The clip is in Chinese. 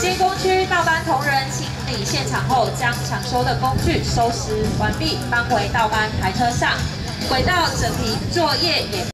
经工区倒班同仁清理现场后，将抢修的工具收拾完毕，搬回倒班台车上。轨道整体作业也